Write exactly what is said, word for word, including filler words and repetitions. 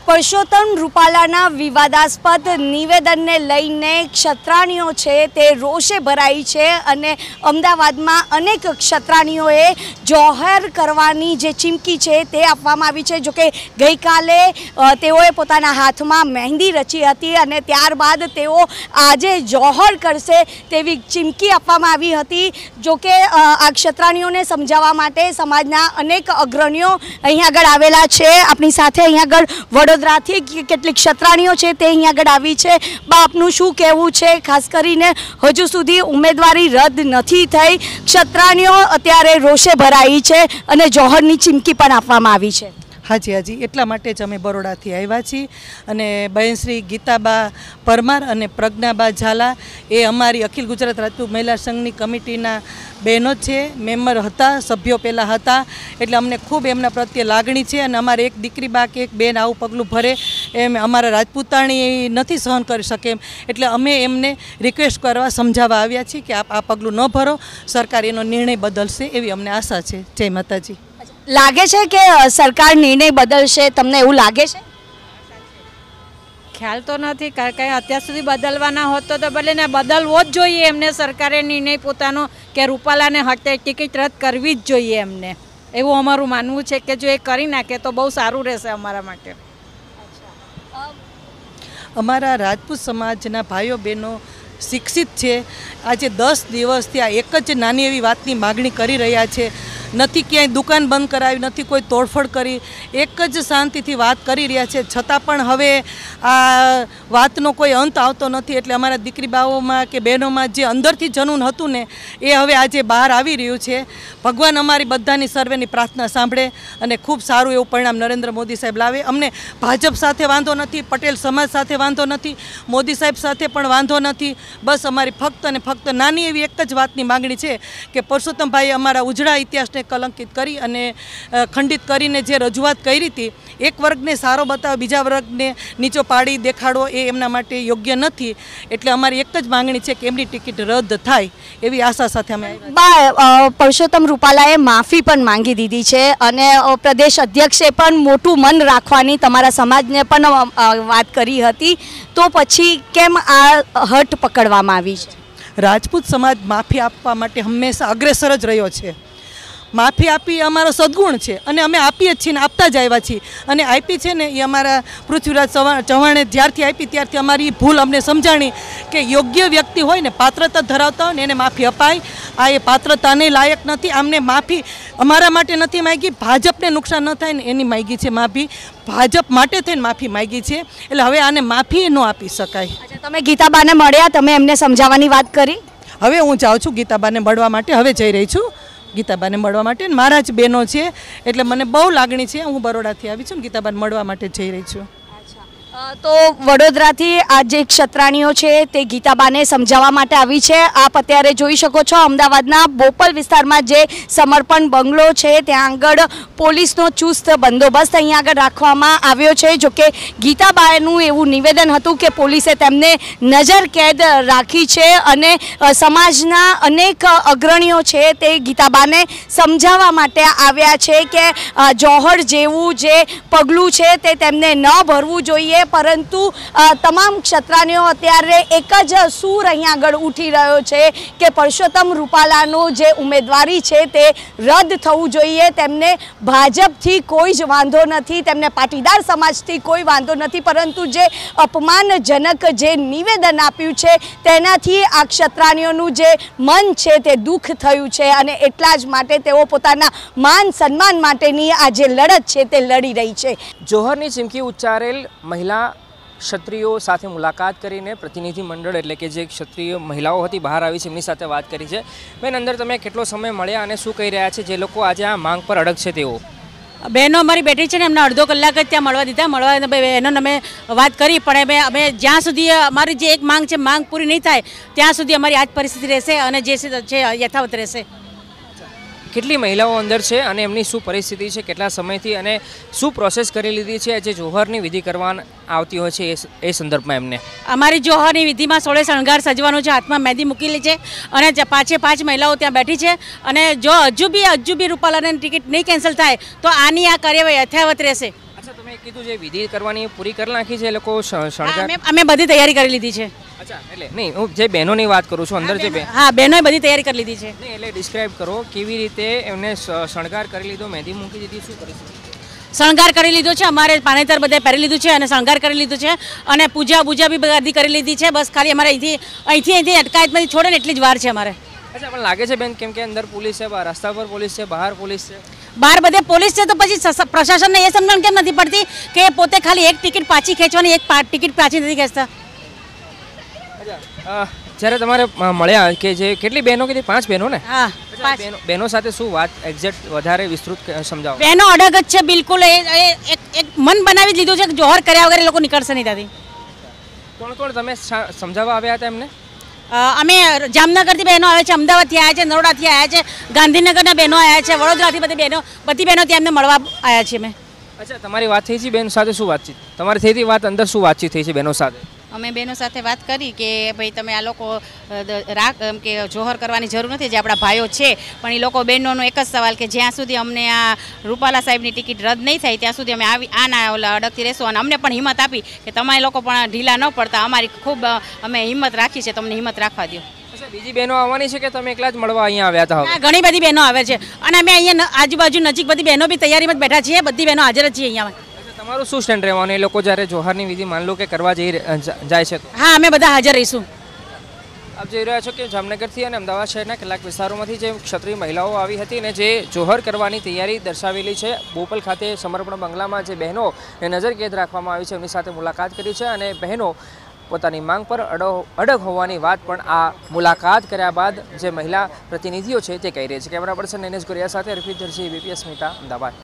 પરસોત્તમ રૂપાલાના વિવાદાસ્પદ નિવેદનને લઈને ક્ષત્રાણીઓ છે તે રોષે ભરાઈ છે અને અમદાવાદમાં અનેક ક્ષત્રાણીઓએ જોહર કરવાની જે ચીમકી છે તે આપવામાં આવી છે। જોકે ગઈકાલે તેઓએ પોતાના હાથમાં મહેંદી રચી હતી અને ત્યારબાદ તેઓ આજે જોહર કરશે તેવી ચીમકી આપવામાં આવી હતી। જોકે આ ક્ષત્રાણીઓને સમજાવવા માટે સમાજના અનેક અગ્રણીઓ અહીં આગળ આવેલા છે। આપણી સાથે અહીં આગળ વડોદરાથી કેટલીક ક્ષત્રાણીઓ છે તે અહીં આગળ આવી છે। બા, આપનું શું કહેવું છે? ખાસ કરીને હજુ સુધી ઉમેદવારી રદ નથી થઈ, ક્ષત્રાણીઓ અત્યારે રોષે ભરાઈ છે અને જોહરની ચીમકી પણ આપવામાં આવી છે। હાજી હાજી એટલા માટે જ અમે બરોડાથી આવ્યા છીએ અને બહેન શ્રી ગીતાબા પરમાર અને પ્રજ્ઞાબા ઝાલા એ અમારી અખિલ ગુજરાત રાજપૂત મહિલા સંઘની કમિટીના બહેનો છે, મેમ્બર હતા, સભ્યો પહેલાં હતા, એટલે અમને ખૂબ એમના પ્રત્યે લાગણી છે અને અમારે એક દીકરી બા કે એક બેન આવું પગલું ભરે એમ અમારા રાજપૂતાણી નથી સહન કરી શકે એમ, એટલે અમે એમને રિક્વેસ્ટ કરવા સમજાવવા આવ્યા છીએ કે આપ આ પગલું ન ભરો, સરકાર એનો નિર્ણય બદલશે એવી અમને આશા છે। જય માતાજી। લાગે છે કે સરકાર નિર્ણય બદલશે? તમને એવું લાગે છે? ખ્યાલ તો નથી, કારણ કે અત્યાર સુધી બદલવાના હોત તો ભલે ને બદલવો જ જોઈએ એમને। સરકારે નિર્ણય પોતાનો કે રૂપાલાને હટે ટિકિટ રદ કરવી જ જોઈએ એમને, એવું અમારું માનવું છે કે જો એ કરી નાખે તો બહુ સારું રહેશે અમારા માટે। અમારા રાજપૂત સમાજના ભાઈઓ બહેનો શિક્ષિત છે, આજે દસ દિવસથી આ એક જ નાની એવી વાતની માગણી કરી રહ્યા છે। નથી ક્યાંય દુકાન બંધ કરાવી, નથી કોઈ તોડફોડ કરી, એક જ શાંતિથી વાત કરી રહ્યા છે, છતાં પણ હવે આ વાતનો કોઈ અંત આવતો નથી। એટલે અમારા દીકરી બાઓમાં કે બહેનોમાં જે અંદરથી જનૂન હતું ને એ હવે આજે બહાર આવી રહ્યું છે। ભગવાન અમારી બધાની સર્વેની પ્રાર્થના સાંભળે અને ખૂબ સારું એવું પરિણામ નરેન્દ્ર મોદી સાહેબ લાવે। અમને ભાજપ સાથે વાંધો નથી, પટેલ સમાજ સાથે વાંધો નથી, મોદી સાહેબ સાથે પણ વાંધો નથી, બસ અમારી ફક્ત અને ફક્ત નાની એવી એક જ વાતની માગણી છે કે પરસોત્તમભાઈએ અમારા ઉજળા ઇતિહાસને કલંકિત કરી અને ખંડિત કરીને જે રજૂઆત કરી હતી, એક વર્ગને સારો બતાવ બીજા વર્ગને નીચો પાડી દેખાડવો એ એમના માટે યોગ્ય નથી। એટલે અમારી એક જ માંગણી છે કે એમની ટિકિટ રદ થાય એવી આશા સાથે અમે બા, પરસોત્તમ રૂપાલાએ માફી પણ માંગી દીધી છે અને પ્રદેશ અધ્યક્ષે પણ મોટું મન રાખવાની તમારા સમાજને પણ વાત કરી હતી, તો પછી કેમ આ હટ પકડવામાં આવી છે? રાજપૂત સમાજ માફી આપવા માટે હંમેશા અગ્રેસર જ રહ્યો છે। માફી આપી અમારો સદગુણ છે અને અમે આપીએ જ છીએ ને આપતા જ આવ્યા છીએ અને આપી છે ને એ અમારા પૃથ્વીરાજ ચૌહાણે જ્યારથી આપી ત્યારથી અમારી ભૂલ અમને સમજાણી કે યોગ્ય વ્યક્તિ હોય ને, પાત્રતા ધરાવતા હોય ને એને માફી અપાય। આ એ પાત્રતાને લાયક નથી, આમને માફી અમારા માટે નથી માગી, ભાજપને નુકસાન ન થાય ને એની માગી છે માફી, ભાજપ માટે થઈને માફી માગી છે, એટલે હવે આને માફી ન આપી શકાય। તમે ગીતાબાને મળ્યા, તમે એમને સમજાવવાની વાત કરી? હવે હું જાઉં છું ગીતાબાને મળવા માટે, હવે જઈ રહી છું ગીતાબાને મળવા માટે। મારા જ બહેનો છે એટલે મને બહુ લાગણી છે, હું બરોડાથી આવી છું, ગીતાબાને મળવા માટે જઈ રહી છું। તો વડોદરાથી આ જે ક્ષત્રાણીઓ છે તે ગીતાબાને સમજાવવા માટે આવી છે। આપ અત્યારે જોઈ શકો છો અમદાવાદના બોપલ વિસ્તારમાં જે સમર્પણ બંગલો છે ત્યાં આગળ પોલીસનો ચુસ્ત બંદોબસ્ત અહીંયા આગળ રાખવામાં આવ્યો છે। જોકે ગીતાબાનું એવું નિવેદન હતું કે પોલીસે તેમને નજર કેદ રાખી છે અને સમાજના અનેક અગ્રણીઓ છે તે ગીતાબાને સમજાવવા માટે આવ્યા છે કે જોહર જેવું જે પગલું છે તે તેમને ન ભરવું જોઈએ, પરંતુ તમામ ક્ષત્રાણીઓ અત્યારે એક જ સૂર અહીંયા આગળ ઉઠી રહ્યો છે કે પરસોત્તમ રૂપાલાનું જે ઉમેદવારી છે તે રદ થવું જોઈએ। તેમને ભાજપથી કોઈ જ વાંધો નથી, તેમને પાટીદાર સમાજથી કોઈ વાંધો નથી, પરંતુ જે અપમાનજનક જે નિવેદન આપ્યું છે તેનાથી આ ક્ષત્રાણીઓનું જે મન છે તે દુઃખ થયું છે અને એટલા જ માટે તેઓ પોતાના માન સન્માન માટેની આ જે લડત છે તે લડી રહી છે। જોહરની ચીમકી ઉચ્ચારેલ મહિલા ક્ષત્રિયો સાથે મુલાકાત કરીને પ્રતિનિધિ મંડળ એટલે કે જે ક્ષત્રિય મહિલાઓ હતી બહાર આવી છે, એમની સાથે વાત કરી છે। બેન, અંદર તમે કેટલો સમય મળ્યા અને શું કહી રહ્યા છે જે લોકો આજે આ માંગ પર અડગ છે તેઓ? બહેનો અમારી બેઠી છે ને એમને અડધો કલાક જ ત્યાં મળવા દીધા, મળવા બહેનોને અમે વાત કરી, પણ અમે અમે જ્યાં સુધી અમારી જે એક માંગ છે માંગ પૂરી નહીં થાય ત્યાં સુધી અમારી આ જ પરિસ્થિતિ રહેશે અને જે છે યથાવત રહેશે। કેટલી મહિલાઓ અંદર છે અને એમની શું પરિસ્થિતિ છે, કેટલા સમયથી અને શું પ્રોસેસ કરી લીધી છે જે જોહરની વિધિ કરવા આવતી હોય છે એ સંદર્ભમાં એમને? અમારી જોહરની વિધિમાં સોળે શણગાર સજવાનું છે, હાથમાં મહેંદી મૂકેલી છે અને પાંચે પાંચ મહિલાઓ ત્યાં બેઠી છે અને જો હજુ બી હજુ બી રૂપાલાની ટિકિટ નહીં કેન્સલ થાય તો આની આ કાર્યવાહી યથાવત રહેશે। અચ્છા, તમે તમે કીધું જે વિધિ કરવાની પૂરી કરી નાખી છે એ લોકો શ- હા, શણગાર અમે અમે બધી તૈયારી કરી લીધી છે. અચ્છા એટલે નહીં હું જે બહેનોની વાત કરું છું અંદર જે બહેન હા, બહેનોએ બધી તૈયારી કરી લીધી છે. નહીં એટલે ડિસ્ક્રાઇબ કરો કેવી રીતે એમને શ- શણગાર કરી લીધો મહેંદી મૂકી દીધી શું કરીશું શણગાર કરી લીધો છે, અમારે પાનેતર બધે પહેરી લીધું છે અને શણગાર કરી લીધું છે અને પૂજા પૂજા બી બધી કરી લીધી છે. બસ ખાલી અમારે અહીંથી અહીંથી અહીંથી અટકાયતમાંથી છોડે ને એટલી જ વાર છે અમારે. અચ્છા પણ લાગે છે બેન કેમ કે અંદર પોલીસ છે બહાર રસ્તા પર પોલીસ છે બહાર પોલીસ છે બહાર બધે પોલીસ છે તો પછી સસ- પ્રશાસનને એ સમજણ કેમ નથી પડતી કે એ પોતે ખાલી એક ટિકિટ પાછી ખેંચવાની, એક પા- ટિકિટ પાછી નથી ખેંચતા. અચ્છા અ, જ્યારે તમારે અ, મળ્યા કે જે કેટલી બહેનો કીધી પાંચ બહેનો ને હા, અચ્છા, બહેનો બહેનો સાથે શું વાત એક્ઝેક્ટ વધારે વિસ્તૃત ક- સમજાવો બહેનો અડગ જ છે બિલકુલ. એ એ- એક એક મન બનાવી જ લીધું છે કે જોહર કર્યા વગર એ લોકો નીકળશે નહીં ત્યાંથી. કોણ કોણ તમે સા- સમજાવવા આવ્યા હતા એમને અ, અમે જામનગરથી બહેનો આવે છે, અમદાવાદથી આવ્યા છે, નરોડાથી આવ્યા છે, ગાંધીનગરના બહેનો આવ્યા છે, વડોદરાથી બધી બહેનો બધી બહેનો ત્યાં અમને મળવા આવ્યા છીએ અમે. અચ્છા તમારી વાત થઈ છે બેન સાથે શું વાતચીત તમારી થઈ હતી વાત અંદર શું વાતચીત થઈ છે બહેનો સાથે અમે બહેનો સાથે વાત કરી કે ભાઈ તમે આ લોકો અ, દ- રાખ એમ કે જોહર કરવાની જરૂર નથી, જે આપણા ભાઈઓ છે, પણ એ લોકો બહેનોનો એક જ સવાલ કે જ્યાં સુધી અમને આ રૂપાલા સાહેબની ટિકિટ રદ નહીં થાય ત્યાં સુધી અમે આવી આના ઓલા અડગથી રહેશું. અને અમને પણ હિંમત આપી કે તમે લોકો પણ ઢીલા ન પડતા, અમારી ખૂબ અ, અમે હિંમત રાખી છે, તમને હિંમત રાખવા દો. અચ્છા બીજી બહેનો આવવાની છે કે તમે એકલા જ મળવા અહીંયા આવ્યા હતા હવે આ ઘણી બધી બહેનો આવે છે અને અમે અહીંયા ન- આજુબાજુ નજીક બધી બહેનો બી તૈયારીમાં જ બેઠા છીએ. બધી બહેનો હાજર જ છીએ અહીંયા. અચ્છા, તમારું શું સ્ટેન્ડ રહેવાનું એ લોકો જ્યારે જોહરની વિધિ માન લો કે કરવા જઈ રહ્યા- જ- જાય છે તો હા, અમે બધા હાજર રહીશું. આપ જોઈ રહ્યા છો કે જામનગરથી અને અમદાવાદ શહેરના કેટલાક વિસ્તારોમાંથી જે ક્ષત્રિય મહિલાઓ આવી હતી અને જે જોહર કરવાની તૈયારી દર્શાવેલી છે બોપલ ખાતે સમર્પણ બંગલામાં જે બહેનો નજર કેદ રાખવામાં આવી છે એમની સાથે મુલાકાત કરી છે અને બહેનો પોતાની માંગ પર અડો અડગ હોવાની વાત પણ આ મુલાકાત કર્યા બાદ જે મહિલા પ્રતિનિધિઓ છે તે કહી રહી છે. કેમેરા પર્સન નૈનેશ ગોરિયા સાથે અર્પિત દરજી, બીપીએસ સ્મિતા, અમદાવાદ.